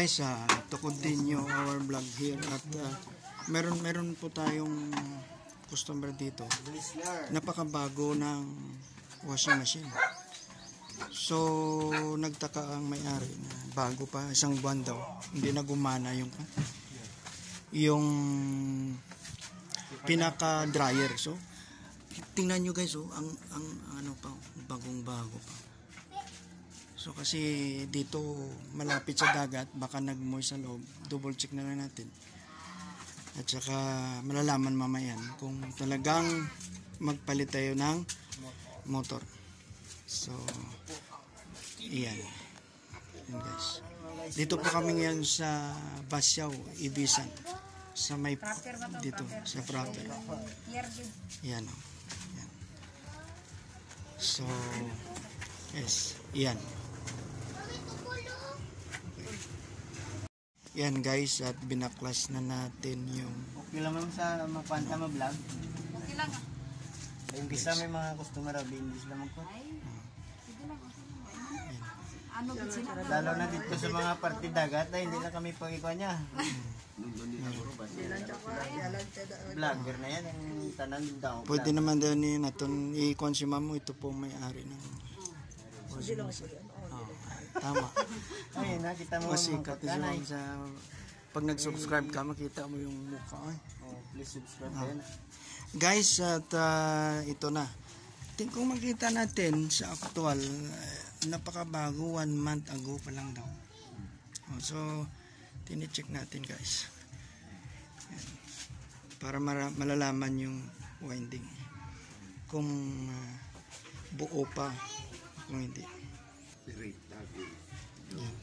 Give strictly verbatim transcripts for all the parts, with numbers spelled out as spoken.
guys, uh, to continue our vlog here at uh, meron meron po tayong customer dito, napakabago ng washing machine. So nagtaka ang may-ari na bago pa, isang buwan daw hindi na gumana yung yung pinaka dryer. So tingnan nyo guys, oh, ang, ang ano pa, bagong bago pa. So kasi dito malapit sa dagat, baka nagmoy sa loob, double check na lang natin. At saka malalaman mamayan kung talagang magpalit tayo ng motor. So iyan. Yan guys. Dito po kami ngayon sa Basyaw, Ibisan. Sa may dito, sa proper. Yan o. Yan. So yes, yan. Yan guys, at binaklas na natin yung okay lang sa mapanta mo vlog. Okay lang. Imbisa may mga customer abi imbis lang ko. Ano gid sila? Lalo na dito sa mga parte dagat ay hindi na kami pagikuan niya. Vlogger na yan ang tanan daw. pwede naman daw ni naton i-consume mo, ito po may-ari ng oh, tama. Ay na kita mo masikat yun sa pag nag-subscribe ka, makita mo yung mukha. Ay. Oh, please subscribe oh. Guys, at uh, ito na. Ting kung makita natin sa actual, uh, napakabago, one month ago pa lang daw. Oh, so tinicheck natin guys. Yan. Para malalaman yung winding. Kung uh, buo pa, kung hindi. Yan.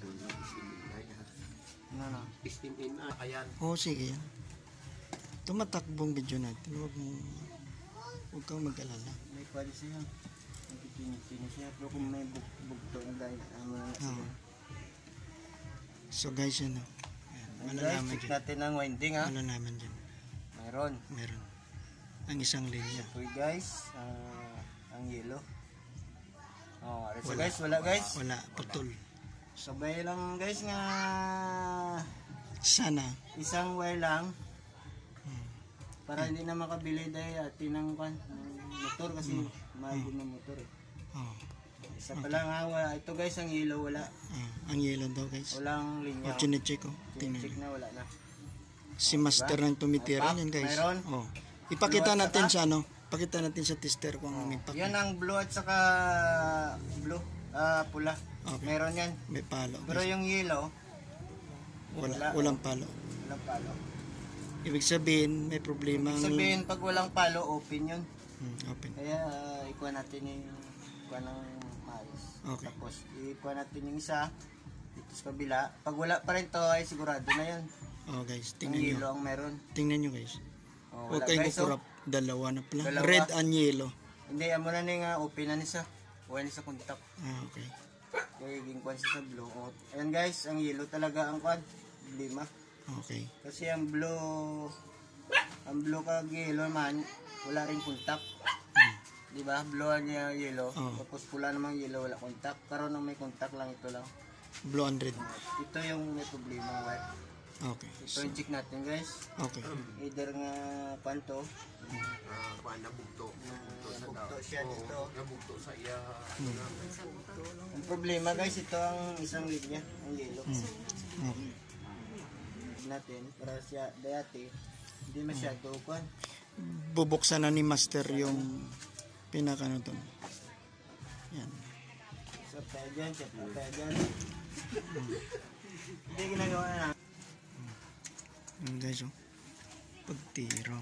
No, no. Oo, sige yan. Tumatakbong video natin. Huwag mo, huwag kang mag-alala. May pwede siya. Nagkikinikinis siya. Pero kung may bug bugto na dahil oh. So guys, yan o. Malalaman check dyan. natin ang winding ha. Malalaman dyan. Mayroon. Meron. Ang isang linya. So guys, uh, ang yellow. Oh, so guys, wala guys. Wala, putol. Sabay lang guys nga sana isang wire lang hmm. para hmm. hindi na makabili dahil atin ng, ng motor kasi hmm. mahigit na motor eh. Oh. Isa pa lang ha, wala. Ito guys ang yellow wala. Ah, ang yellow daw guys. Walang linya. O, chinecheck ko. Chinecheck na wala na. Si master ng tumitira yan guys. Mayroon. Oh. Ipakita natin sa ano. Pakita natin sa tester kung oh. may pakita. Yan ang blue at saka blue. Ah, uh, pula. Okay. Meron yan. May palo. Pero yung yellow, wala, wala. Walang palo. Walang palo. Ibig sabihin, may problema. Ibig sabihin, pag walang palo, open yun. Hmm, open. Kaya, uh, ikuha natin yung ikuha ng maayos. Okay. Tapos, ikuha natin yung isa dito sa kabila. Pag wala pa rin to, ay sigurado na yan. Oh guys, tingnan nyo. Ang yellow ang meron. Tingnan nyo guys. Oh, huwag kayong kukurap. Dalawa na pala. Dalawa. Red and yellow. Hindi, amo na nga open na nisa. Huwag na sa contact. Ah, okay. Kaya yung kwan siya sa blue. Oh. Ayan guys, ang yellow talaga ang kwan. Lima. Okay. Kasi ang blue, ang blue kag yellow man, wala rin contact. Hmm. Diba? Blue niya yellow. Oh. Tapos pula namang yellow, wala contact. Karoon nang may contact lang, ito lang. Blue and red. Ito yung may problema. Right? Okay. Ito yung check natin guys. Okay. Either nga panto. Uh, paano nabugto? Nabugto siya dito. Nabugto sa iya. Ang problema guys, ito ang isang linya, ang yellow. Hmm. Okay. Natin, para siya dayati, hindi masyado kwan. Bubuksan na ni master yung pinaka ano to. Yan. So, tayo dyan, check na tayo dyan. Hindi ginagawa na. Yan guys, oh. Pagtirang.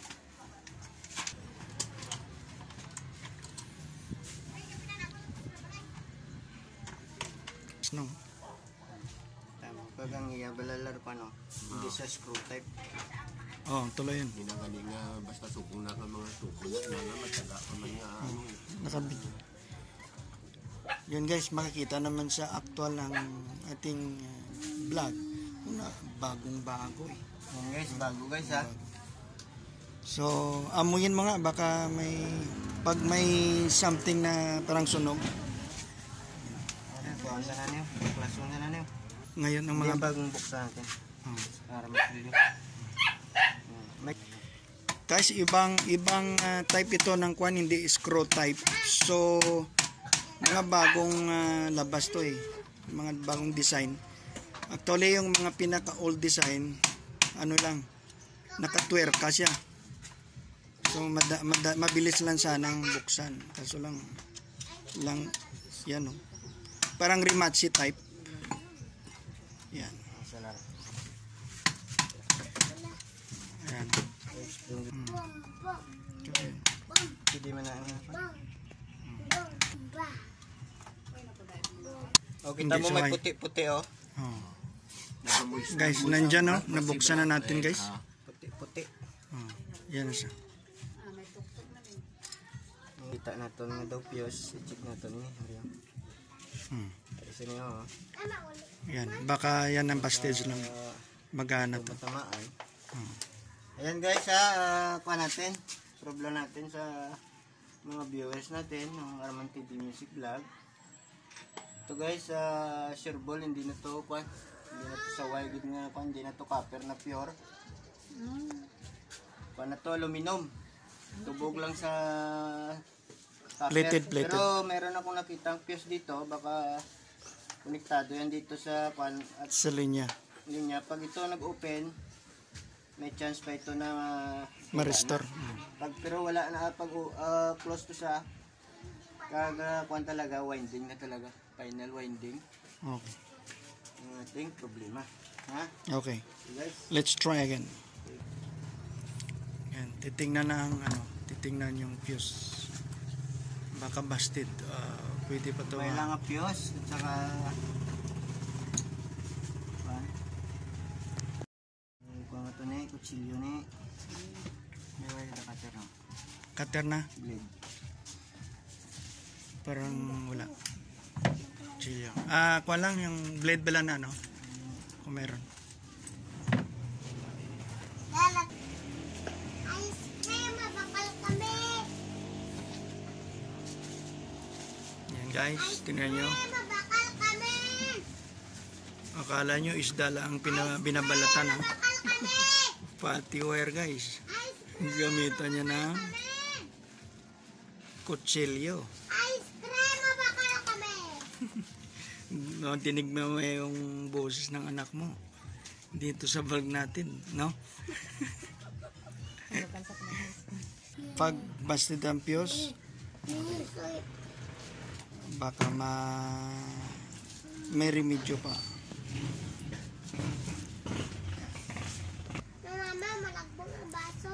No. Tama. Pag ang iya balalar pa no, hindi siya screw type. Oh, tuloy yun. Hindi na galing nga basta sukong na ka mga sukong na nga mataga ka man nga ano. Nakabidyo. Yun guys, makikita naman sa actual ng ating uh, vlog. Una, bagong bago eh. Yan guys, bago guys ha. So, amuyin mo nga, baka may, pag may something na parang sunog. Kuhaan ka na niyo, klason ka na niyo. Ngayon ang Mga mga bagong buksan natin. oh. Para makabili. May Guys, ibang ibang ah, type ito ng kwan, hindi screw type. So mga bagong ah, labas to eh. Mga bagong design. Actually yung mga pinaka old design, ano lang, nakatwerka siya. So mada, mada, mabilis lang sanang buksan. Kaso lang lang yan oh. Parang Rimachi type. Yan. salar. Ayan. Hmm. Okay. Hindi man na ano. Oh, kita Hindi mo may suway. puti-puti oh. Oh. Nakamoist na Guys, moist nandyan ang oh, kasi nabuksan na natin guys. Ah, Puti-puti. Oh. Yan na siya. Kita natin nga daw fuse. I-check natin ni. Hmm. Kasi niyo oh. Yan, baka yan ang bastage lang. Uh, Magana to. matamaan. Hmm. Ayan guys ha, uh, kuha natin. Problem natin sa mga viewers natin ng Arman T V Music Vlog. Ito guys, uh, sure ball, hindi na to kuha. Hindi na to sa wide nga kuha, hindi na to copper na pure. Kuha na to aluminum. Tubog lang sa copper. Plated, plated. Pero meron akong nakitang fuse dito, baka konektado yan dito sa kuha at Sa linya. linya. Pag ito nag-open, may chance pa ito na uh, Ma-restore. pag pero wala na pag uh, close to siya, kaga kuan talaga winding na talaga, final winding. Okay. Ang ating problema. Ha? Okay. So guys, Let's try again. Yan, titingnan na ang ano, titingnan yung fuse. Baka busted. Ah, pwede pa to. may ah. lang ang fuse at saka kuan. Ay, kuan ito ni, kutsilyo ni. May wala na cutter no? Cutter na. Blade. Parang wala. Chill. Ah, kuha lang yung blade bala na no. Kung meron. Yan guys, tingnan nyo. Akala nyo isda lang ang pina, binabalatan ha. Fatty wire guys. Gamitan niya na kutsilyo. No, tinig mo yung boses ng anak mo dito sa vlog natin, no? Pag busted ang fuse, baka ma may remedyo pa. Mama, malagbong ang baso.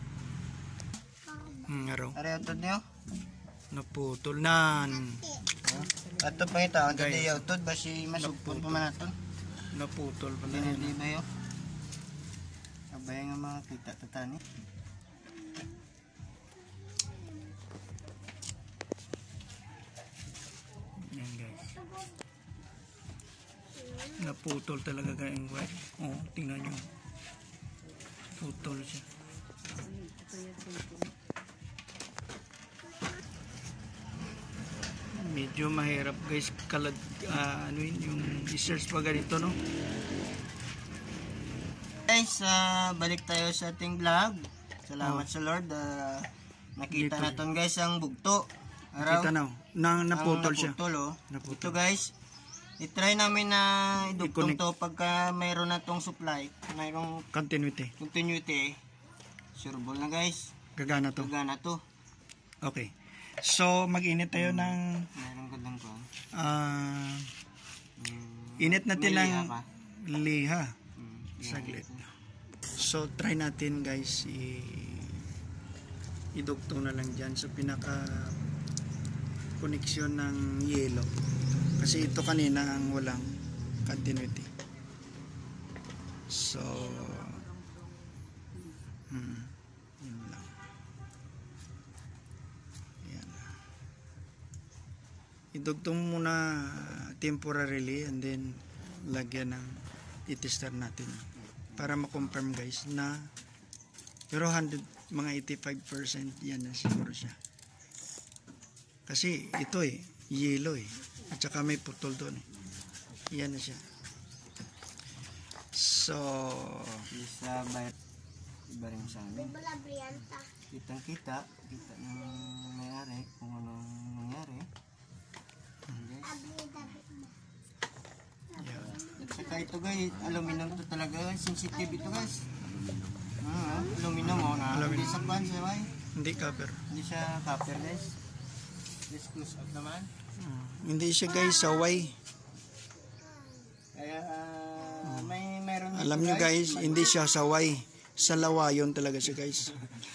Hmm, araw. Are utod niyo? Naputol nan. Ato pa ito, ang Guys. tadi utod ba si masugpon pa man aton? Naputol pa Hindi na na di yan. ba yo? Abay nga mga kita tatani. Yan guys. Naputol talaga kayong wire. Oo, tingnan nyo. Putol siya. Medyo mahirap guys kalad ah, ano yun yung i-search pa ganito no. Guys, ah, balik tayo sa ating vlog. Salamat sa Lord. ah, nakita Dito. natin guys ang bugto. Araw. Kita na na Ang naputol siya. naputol, oh. Naputol. Ito guys, i-try namin na idugtong I-connect. to pagka mayroon na tong supply, mayroong Continuity. continuity. Sure ball na guys. Gagana to. Gagana to. Okay. So mag-init tayo ng Mayroong gandang ko. ah, Hmm. init natin May ng liha pa. liha. Hmm. Saglit. So try natin guys i idugtong na lang dyan sa pinaka koneksyon ng yelo. Kasi ito kanina ang walang continuity. So hmm, yun lang. Yan. Idugtong muna temporarily and then lagyan ng i-tester natin para ma-confirm guys na pero one hundred, mga eighty-five percent yan na siguro siya. Kasi ito eh, yellow eh. At saka may putol doon eh. Yan na siya. So, Di sa bayad, iba rin sa amin. Bala Brianta. Kitang kita, kita ng nangyari, kung anong nangyari. Guys. Abli David mo. yan. At saka ito guys, aluminum to talaga, sensitive ito guys. Ah, aluminum oh, na Aluminum. hindi sa pan siya bay. Hindi cover. Hindi siya copper guys. Let's close up naman. Ah, hindi siya guys saway. Kaya ah, may meron dito, Alam nyo guys, hindi siya saway. Sa lawayon talaga siya guys.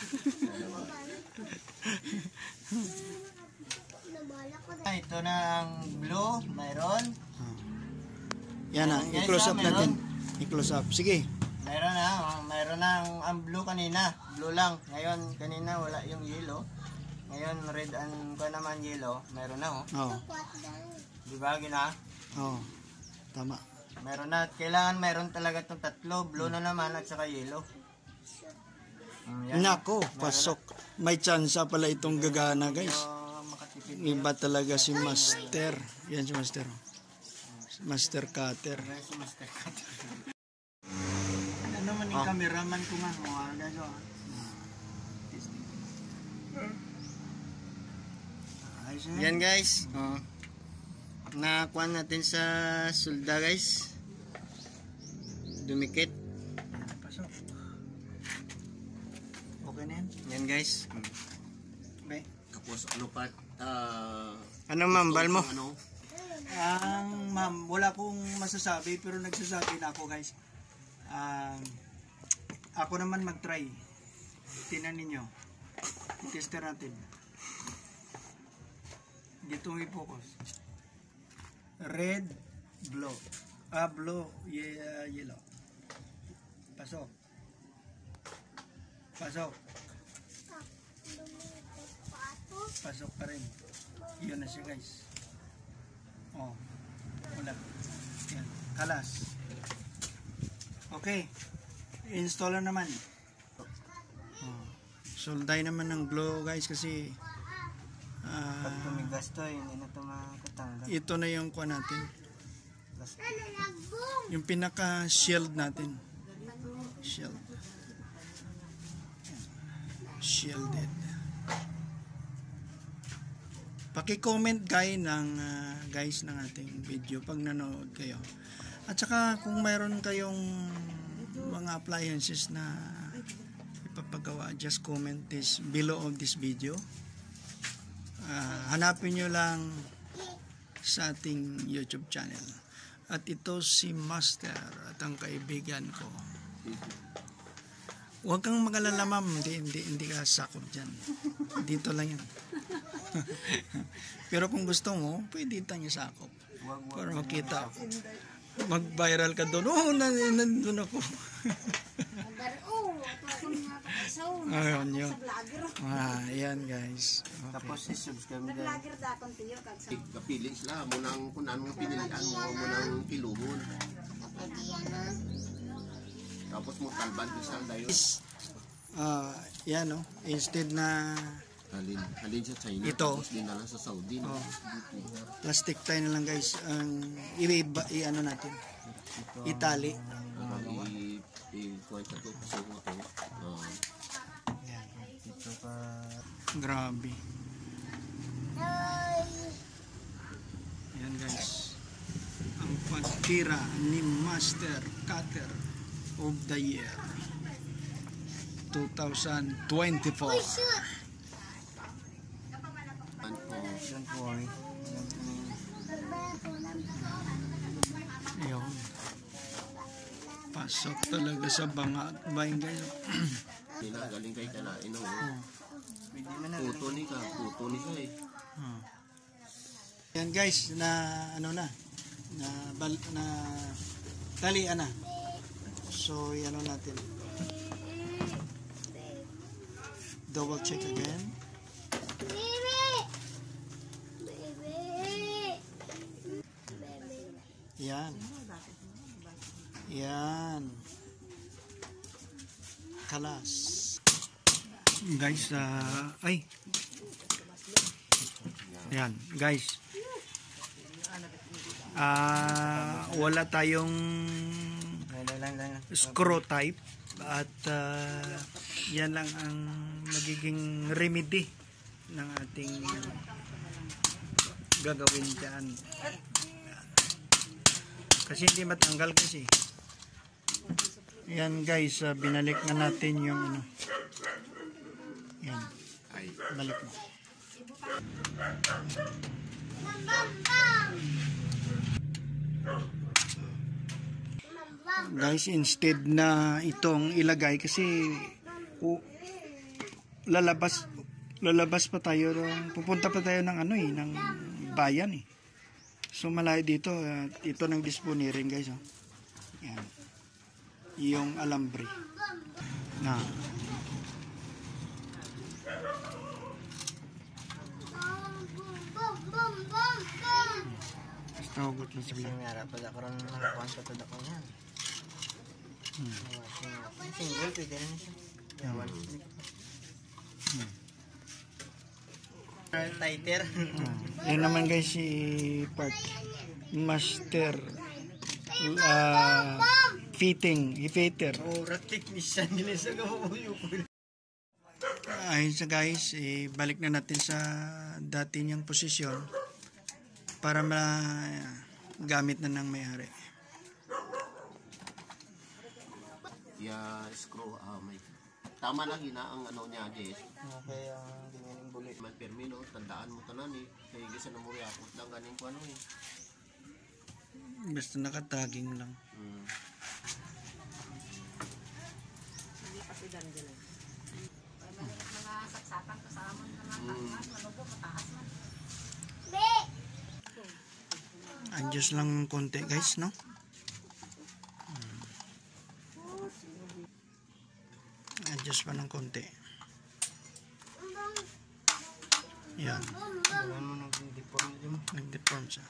Nabala ko Ah, ito na ang blue, mayroon. Yan na, Guys, i-close ah, up meron. natin. I-close up. Sige. Mayroon na, oh, mayroon na ang, ang blue kanina. Blue lang. Ngayon, kanina wala yung yellow. Ngayon, red and ko naman yellow. Mayroon na oh. Oh. kwat dahil. Di ba, gina? Oh. Tama. Meron na. Kailangan mayroon talaga itong tatlo. Blue na naman at saka yellow. Mm, yan. Nako, pasok. May tsansa pala itong gagana guys. So, makatipid. Iba talaga si Master. Yan si Master. Master Cutter. Guys, master cut. Ano naman yung cameraman ko nga. Mga guys, oh. Yan guys. Oh. Nakuha natin sa sulda guys. Dumikit. Pasok. Okay na yan. Yan guys. Okay. Tapos ano pa, ah, Ano ma'am, bal mo? ano, Ang ma'am, wala akong masasabi pero nagsasabi na ako guys. Um, ako naman mag-try. Tingnan ninyo. Tester natin. Dito i-focus. Red, blue. Ah, blue, ye- uh, yellow. Pasok. Pasok. Pasok pa rin. Yun na siya guys. Oh. Wala. Yan. Kalas. Okay. Install na naman. Oh. Solday naman ng glue guys kasi ah, Pag tumigas to, hindi na ito makatanggal. ito na yung kuha natin. Ano nagbong? Yung pinaka shield natin. Shield. Yan. Shielded. Paki-comment guys ng ah, guys ng ating video pag nanood kayo. At saka kung mayroon kayong mga appliances na ipapagawa, just comment this below of this video. Ah, hanapin nyo lang sa ating YouTube channel. At ito si Master at ang kaibigan ko. Huwag kang mag-alala ma'am, hindi, hindi, hindi ka sakop dyan. Dito lang yan. Pero kung gusto mo, pwede tayo sakop. Para makita. Mag-viral ka doon. Oo, oh, nandun ako. Oo, tapos nga pakasaw. Ayun yun. Ah, yan guys. Okay. Tapos i-subscribe mo guys. Vlogger dakon tiyo kag sa kapili sila, munang kung anong pinilian mo, munang kiluhon. Pwede yan na. Tapos mo talban isang dayo. Ah, yan oh. Instead na Halin, halin sa China, Ito. tapos dinala sa Saudi. No? Oh. plastic tie na lang guys. Ang i-iba, i-ano natin. Itali. I- i-kuha ka to, kasi mo to. Ah, Yan. Ito pa. Grabe. Ay. Yan guys. Ang pagtira ni Master Cutter of the Year twenty twenty-four. Shoot. ano po, Yan po ay. Yan po. Ayun. Pasok talaga sa banga. Bayin guys. sila galing kay kalain. No? Pwede mo na. Puto ni ka, puto ni ka eh. Ah. Yan guys, na ano na, na, bal, na talian na. So, yan ano natin. Double check again. Baby. Baby. Yan. Yan. Kalas. Guys, ah, ay. Yan, guys. Ah, wala tayong lang, lang. screw type. At ah, yan lang ang magiging remedy ng ating gagawin dyan. Kasi hindi matanggal kasi. Yan guys, ah, binalik na natin yung ano. Yan. Ay, Balik mo. Bam, bam, bam. Bam, bam. Guys, instead na itong ilagay kasi u- lalabas lalabas pa tayo ng- pupunta pa tayo ng ano eh ng bayan eh. So malayo dito, uh, ito ng disponirin guys, oh. Yan. Yung alambre. Na. Bam, bam, bam, bam, bam. Basta hugot lang Kasi sila. may harap pala karoon ng mga kwanto to dako yan. Hmm. Single, pwede rin siya. Yeah, one stick. Tighter. Ah, yan naman guys si part master uh, fitting, i-fitter. Ora technician nila sa gabuyo ko. Ayun sa guys, eh, balik na natin sa dati niyang posisyon para magamit na ng may-ari. ya screw, ah, may... Tama lang ina ang ano niya, Jess. Okay, ang dinining bulit. Man permino, tandaan mo tanan eh. Kaya gisa na mo yakot lang ganing ko ano eh. Basta nakataging lang. Hmm. Be. Adjust lang ng konti guys, no? Hmm. Adjust pa ng konti. Bam, Yan, bam, bam. Alam mo nang deform din mo. nag-deform siya.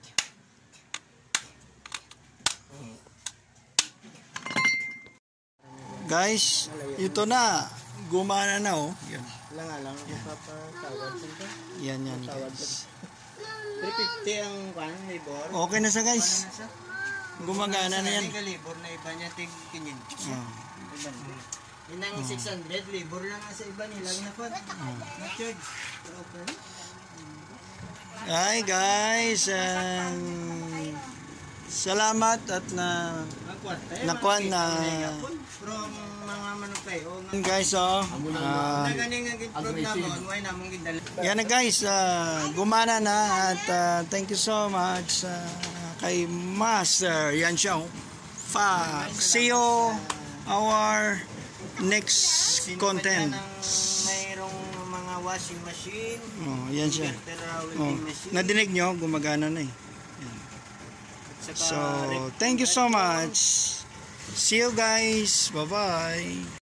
Guys, ito na. Gumana na oh. Yan, Wala nga lang, magpapatawad sila. yan, yan guys. three fifty ang kan, labor. Okay na siya guys. Ano siya? Gumagana na yan. Sa labor na iba niya, tig kinyin. Oh. Iba niya. Yun ang six hundred, labor lang nga sa iba nilang na po. Na-charge. Okay. Hi guys, um, salamat at na Ang kwarta eh. Nakuan mga na- kita na From mga manok kayo. O nga. guys oh. ah, Na ganing ang program mo, why namong gidala. yan na guys, ah, gumana na at ah, thank you so much ah, kay Master yan siya oh. Fox. See you our next Sino content. pa dyan ang mayroong mga washing machine, Oh, yan siya. inverter Oh, welding machine. nadinig nyo, gumagana na eh. At saka So, thank you so much. See you guys. Bye-bye.